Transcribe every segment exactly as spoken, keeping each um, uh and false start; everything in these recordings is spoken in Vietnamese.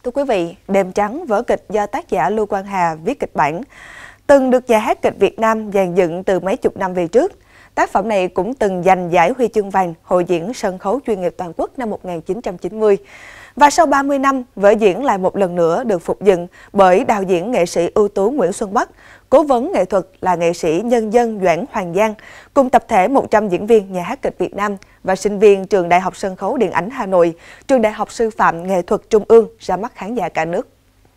Thưa quý vị, Đêm Trắng, vở kịch do tác giả Lưu Quang Hà viết kịch bản, từng được Nhà hát kịch Việt Nam dàn dựng từ mấy chục năm về trước. Tác phẩm này cũng từng giành giải huy chương vàng Hội diễn sân khấu chuyên nghiệp toàn quốc năm một nghìn chín trăm chín mươi. Và sau ba mươi năm, vở diễn lại một lần nữa được phục dựng bởi đạo diễn nghệ sĩ ưu tú Nguyễn Xuân Bắc, cố vấn nghệ thuật là nghệ sĩ nhân dân Doãn Hoàng Giang, cùng tập thể một trăm diễn viên Nhà hát kịch Việt Nam và sinh viên Trường Đại học Sân khấu Điện ảnh Hà Nội, Trường Đại học Sư phạm Nghệ thuật Trung ương ra mắt khán giả cả nước.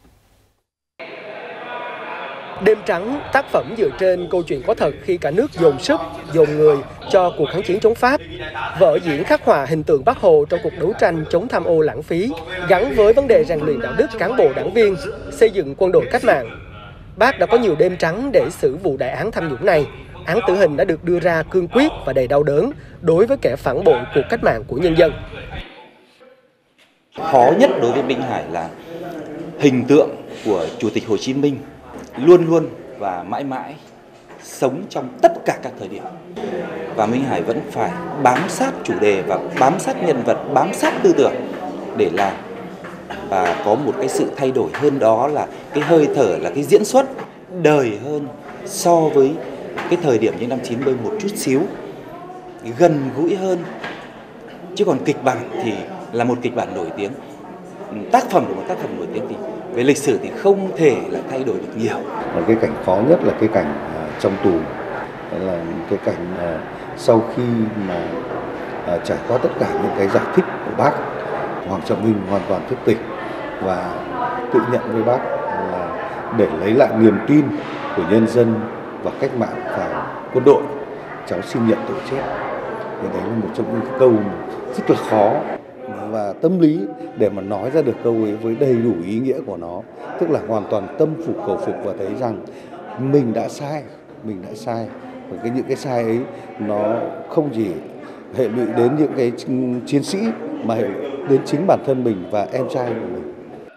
Đêm Trắng, tác phẩm dựa trên câu chuyện có thật khi cả nước dồn sức, dồn người cho cuộc kháng chiến chống Pháp. Vở diễn khắc họa hình tượng Bác Hồ trong cuộc đấu tranh chống tham ô lãng phí, gắn với vấn đề rèn luyện đạo đức cán bộ đảng viên, xây dựng quân đội cách mạng. Bác đã có nhiều đêm trắng để xử vụ đại án tham nhũng này. Án tử hình đã được đưa ra cương quyết và đầy đau đớn đối với kẻ phản bội cuộc cách mạng của nhân dân. Khó nhất đối với Minh Hải là hình tượng của Chủ tịch Hồ Chí Minh luôn luôn và mãi mãi sống trong tất cả các thời điểm. Và Minh Hải vẫn phải bám sát chủ đề và bám sát nhân vật, bám sát tư tưởng để làm. Và có một cái sự thay đổi hơn đó là cái hơi thở, là cái diễn xuất đời hơn so với cái thời điểm như năm chín mươi một chút xíu, gần gũi hơn. Chứ còn kịch bản thì là một kịch bản nổi tiếng, tác phẩm của một tác phẩm nổi tiếng thì về lịch sử thì không thể là thay đổi được nhiều. Và cái cảnh khó nhất là cái cảnh uh, trong tù, là cái cảnh uh, sau khi mà uh, trải qua tất cả những cái giải thích của bác, Hoàng Trọng Vinh hoàn toàn thức tỉnh và tự nhận với bác là để lấy lại niềm tin của nhân dân và cách mạng vào quân đội, cháu xin nhận tội chết. Thì đấy là một trong những cái câu rất là khó và tâm lý để mà nói ra được câu ấy với đầy đủ ý nghĩa của nó, tức là hoàn toàn tâm phục khẩu phục và thấy rằng mình đã sai, mình đã sai. Và cái những cái sai ấy nó không chỉ hệ lụy đến những cái chiến sĩ mà hệ lụy đến chính bản thân mình và em trai của mình.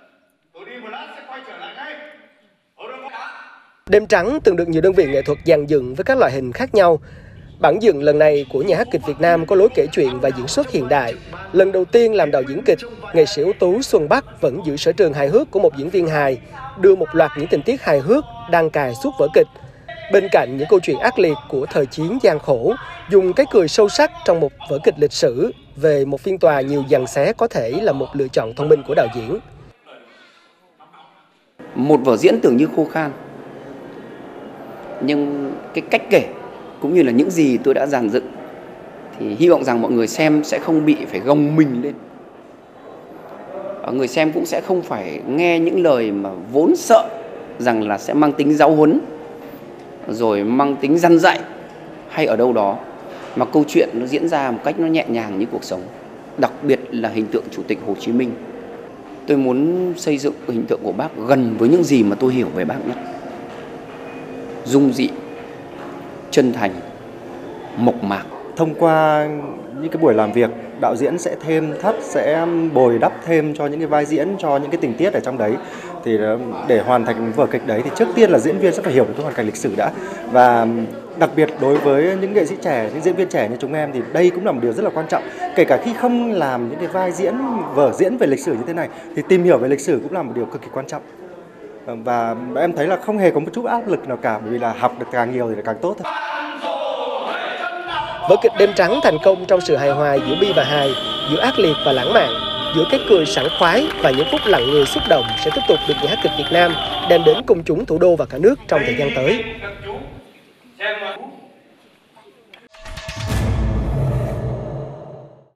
Đêm Trắng từng được nhiều đơn vị nghệ thuật dàn dựng với các loại hình khác nhau. Bản dựng lần này của Nhà hát kịch Việt Nam có lối kể chuyện và diễn xuất hiện đại. Lần đầu tiên làm đạo diễn kịch, nghệ sĩ ưu tú Xuân Bắc vẫn giữ sở trường hài hước của một diễn viên hài, đưa một loạt những tình tiết hài hước đan cài suốt vở kịch. Bên cạnh những câu chuyện ác liệt của thời chiến gian khổ, dùng cái cười sâu sắc trong một vở kịch lịch sử về một phiên tòa nhiều giằng xé có thể là một lựa chọn thông minh của đạo diễn. Một vở diễn tưởng như khô khan, nhưng cái cách kể cũng như là những gì tôi đã dàn dựng thì hy vọng rằng mọi người xem sẽ không bị phải gồng mình lên. Người xem cũng sẽ không phải nghe những lời mà vốn sợ rằng là sẽ mang tính giáo huấn, rồi mang tính răn dạy hay ở đâu đó, mà câu chuyện nó diễn ra một cách nó nhẹ nhàng như cuộc sống. Đặc biệt là hình tượng Chủ tịch Hồ Chí Minh. Tôi muốn xây dựng hình tượng của bác gần với những gì mà tôi hiểu về bác nhất. Dung dị, chân thành, mộc mạc. Thông qua những cái buổi làm việc, đạo diễn sẽ thêm thắt, sẽ bồi đắp thêm cho những cái vai diễn, cho những cái tình tiết ở trong đấy. Thì để hoàn thành vở kịch đấy thì trước tiên là diễn viên sẽ phải hiểu được cái hoàn cảnh lịch sử đã. Và đặc biệt đối với những nghệ sĩ trẻ, những diễn viên trẻ như chúng em thì đây cũng là một điều rất là quan trọng. Kể cả khi không làm những cái vai diễn, vở diễn về lịch sử như thế này thì tìm hiểu về lịch sử cũng là một điều cực kỳ quan trọng. Và em thấy là không hề có một chút áp lực nào cả, bởi vì là học được càng nhiều thì càng tốt thôi. Vở kịch Đêm Trắng thành công trong sự hài hòa giữa bi và hài, giữa ác liệt và lãng mạn, giữa cái cười sảng khoái và những phút lặng người xúc động sẽ tiếp tục được Nhà hát kịch Việt Nam đem đến công chúng thủ đô và cả nước trong thời gian tới.